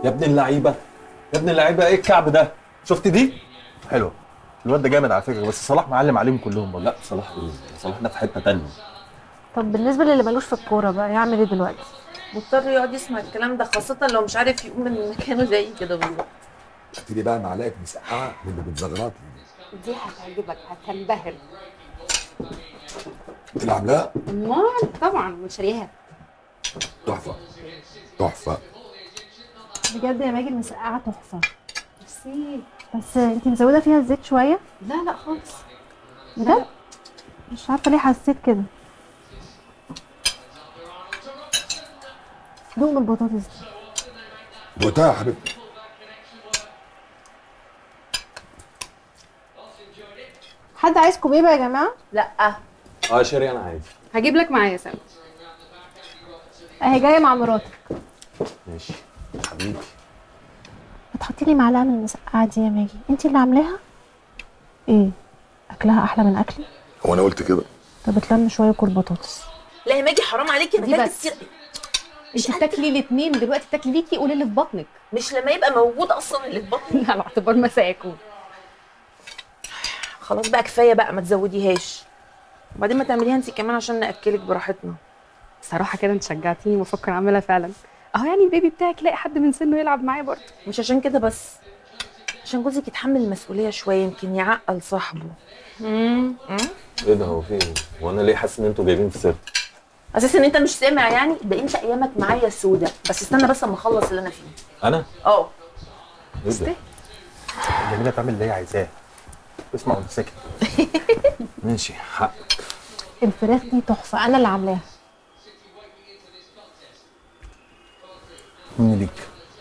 يا ابن اللعيبه يا ابن اللعيبه، ايه الكعب ده؟ شفت دي؟ حلوه. الواد ده جامد على فكره، بس صلاح معلم عليهم كلهم والله. لا صلاح ايه؟ صلاح ده في حته تانيه. طب بالنسبه للي ملوش في الكوره بقى يعمل ايه دلوقتي؟ مضطر يقعد يسمع الكلام ده، خاصة لو مش عارف يقوم من مكانه زي كده بالظبط. هاتي لي بقى معلقه مسقعه من اللي بتزغرطي دي هتعجبك، هتنبهر. انت اللي عاملاها؟ امال طبعا مشاريها. تحفه تحفه. بجد يا ماجد المسقعه تحفه. ميرسي. بس انتي مزوده فيها الزيت شويه. لا لا خالص. بجد؟ مش عارفه ليه حسيت كده. دوق من البطاطس دي. دوقتها يا حبيبتي. حد عايز كوبيبه يا جماعه؟ لا شيري انا عادي. هجيب لك معايا سلمى. اهي جايه مع مراتك. ماشي حبيبي. ما تحطي لي معلقه من المسقعه دي يا ماجي، انتي اللي عاملاها؟ ايه؟ اكلها احلى من اكلي؟ هو انا قلت كده؟ طب اتلم شويه كل بطاطس. لا يا ماجي حرام عليكي، دي انا بس. كلت كتير. انت بتاكلي الاثنين دلوقتي، بتاكلي ليكي قولي اللي في بطنك. مش لما يبقى موجود اصلا اللي في بطني. على اعتبار مساكم. خلاص بقى كفايه بقى، ما تزوديهاش. وبعدين ما تعمليها انت كمان عشان ناكلك براحتنا. صراحه كده انت شجعتيني، بفكر اعملها فعلا. اهو يعني البيبي بتاعك يلاقي حد من سنه يلعب معاه برضه. مش عشان كده بس، عشان جوزك يتحمل المسؤوليه شويه، يمكن يعقل صاحبه. ايه ده؟ هو في ايه؟ وانا ليه حاسس ان انتوا جايبين في سيرتي؟ اساسا ان انت مش سامع يعني؟ ده انت ايامك معايا سودا، بس استنى بس اما اخلص اللي انا فيه. انا؟ اه ايه ده؟ جميله تعمل اللي هي عايزاه. اسمع وانت ساكت. ماشي حقك. الفراخ دي تحفه، انا اللي عاملاها. مني ليك.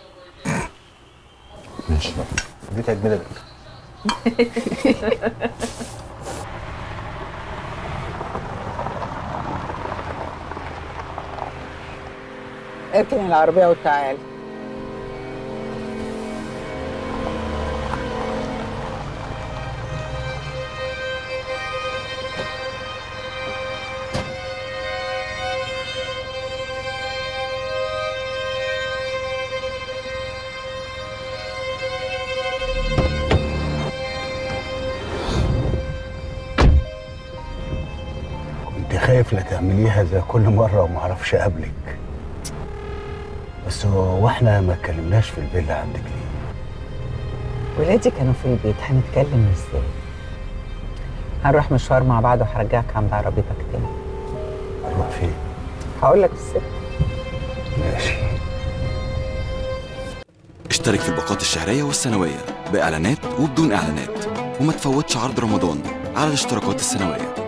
ماشي. دي عيد ميلادك. اركن العربية وتعالي. كنت خايف لا تعمليها زي كل مرة وما اعرفش اقابلك. بس هو احنا ما اتكلمناش في الفيلا عندك ليه؟ ولادي كانوا في البيت، هنتكلم ازاي؟ هنروح مشوار مع بعض وهرجعك عند عربيتك تاني. هنروح فين؟ هقول لك السر. ماشي. اشترك في الباقات الشهرية والسنوية بإعلانات وبدون إعلانات، وما تفوتش عرض رمضان على الاشتراكات السنوية.